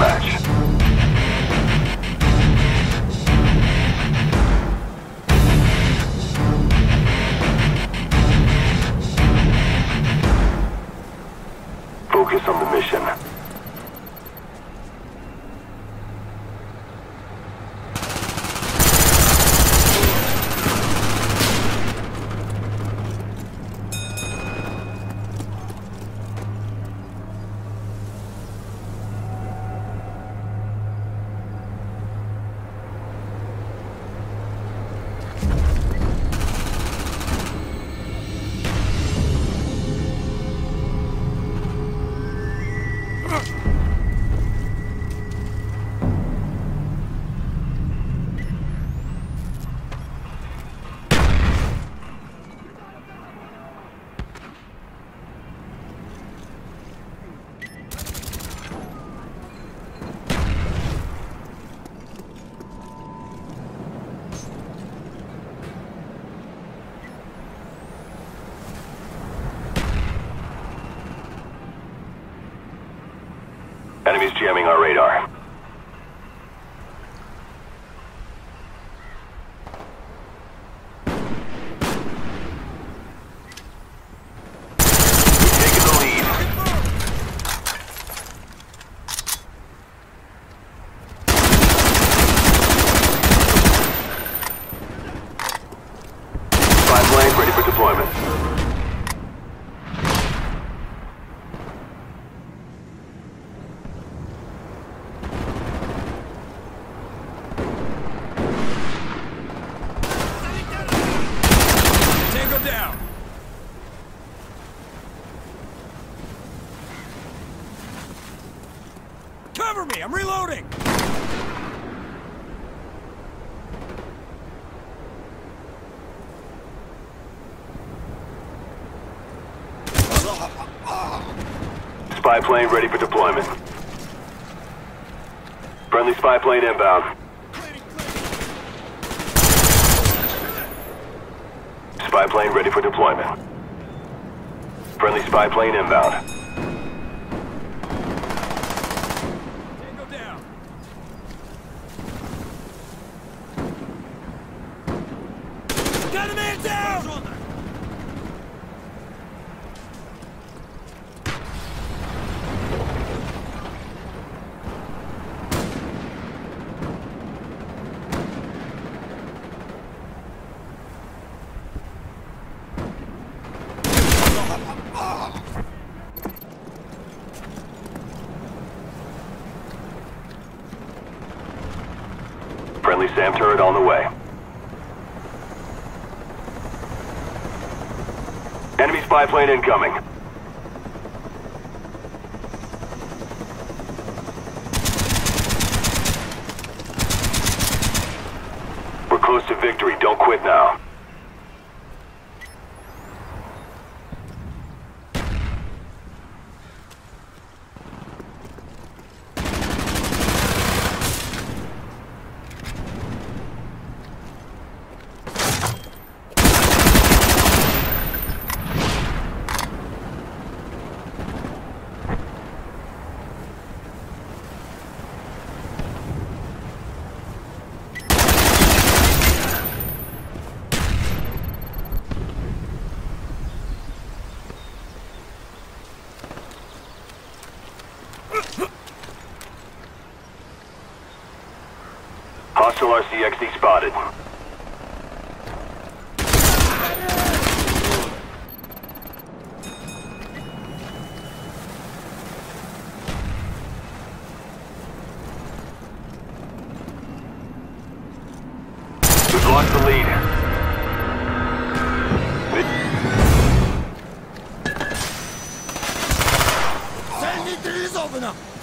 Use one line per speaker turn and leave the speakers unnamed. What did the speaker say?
deathmatch. Focus on the mission. Enemies jamming our radar. We've taken the lead. Spy plane ready for deployment.
Down. Cover me! I'm reloading!
Spy plane ready for deployment. Friendly spy plane inbound. Spy plane ready for deployment. Friendly spy plane inbound.
Tango down. Got a man down!
Friendly SAM turret on the way. Enemy spy plane incoming. We're close to victory. Don't quit now. Hostile RCXD spotted. We've lost the lead.
Sandy 3 is open up!